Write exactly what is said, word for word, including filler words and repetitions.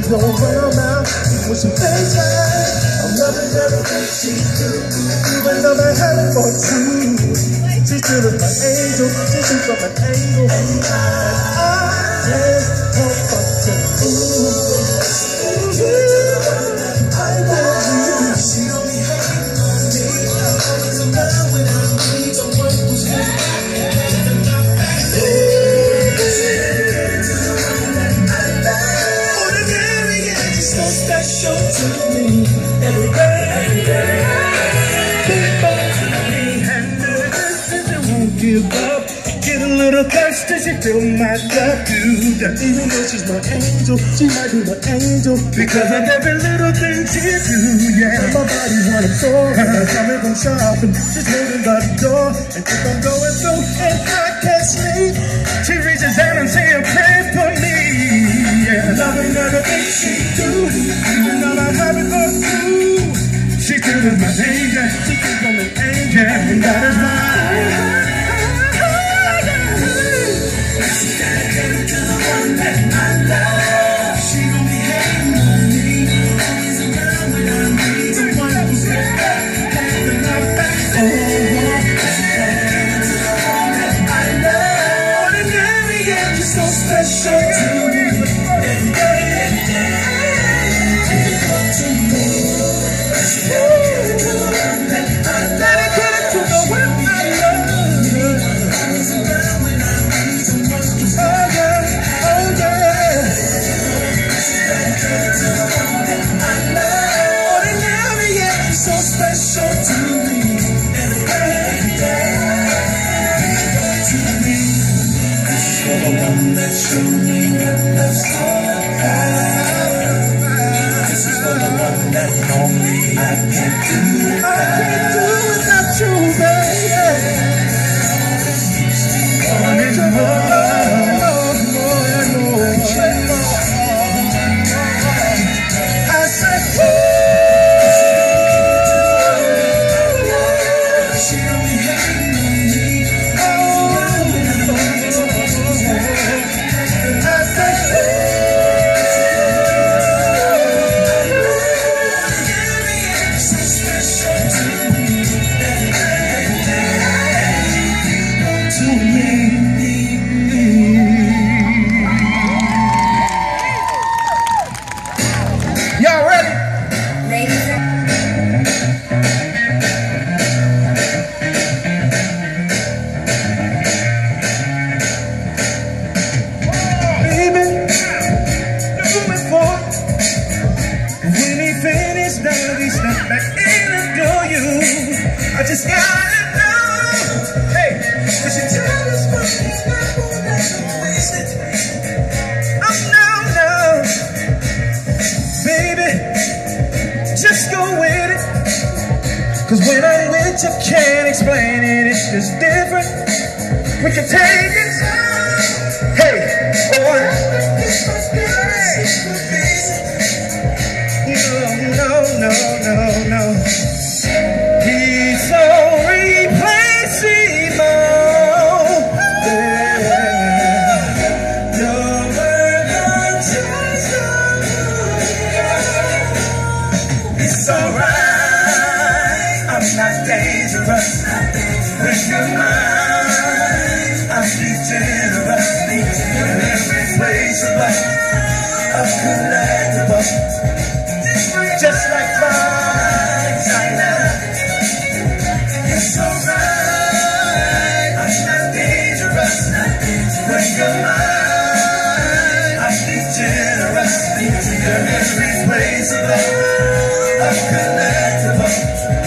know where I'm at. With some things I'm loving everything she do. Even though I had it for two, she still is my angel. She shoots from an angle, and I can't help but to ooh. I love you. She don't be hating on me. Always around when I need someone who's happy. Special to me every day, every day. People to me and they won't give up. Get a little thirsty, she feel my love too. Even though she's my angel, she might be my angel because of every little thing she do. Yeah, my body wanna soar. I'm coming from shopping, she's holding by the door. And if I'm going through and I can't sleep, she reaches out and say a prayer for me. Yeah, loving everything she do. Even though I'm happy for you, she still is my angel. She keeps on an angel, and that is mine. She dedicated to the one that I love. She gon' be hating on me, always around when I need the one who's got having my back. Oh, she dedicated to the one that I love. Ordinary, yeah, you're so special to me. Every day, every day, to me. She dedicated to the one that I love. Dedicated to the one I love. Always around when I need someone who's got. Oh yeah, oh yeah. She dedicated to the one that I love. Ordinary, yeah, you're so special to me. Every day, every day, to me. This is for the one that showed me what love's all about. This is for the one that only I can't do without. I can't do without you, baby. More and more, more and more. I said, she don't be hating on me. Oh, I said, so special to me, to me. Y'all ready? Ladies and Baby, moving forward. When he finished, now he stepped back in and do you. I just gotta know. Hey, cause you tell us what you got, won't let them waste it. Oh no, no. Baby, just go with it. Cause when I'm with you, can't explain it. It's just different. We can take it. Hey, boy. No, no, no, no, no. He's so replaceable. Yeah. You're worth a chance. It's alright. I'm not dangerous. When you're mine, I'm sweet generous. You're irreplaceable. I'm collectible. Just like mine, China. It's alright. I'm not dangerous. When you're mine, I'm sweet generous. You're irreplaceable. I'm collectible.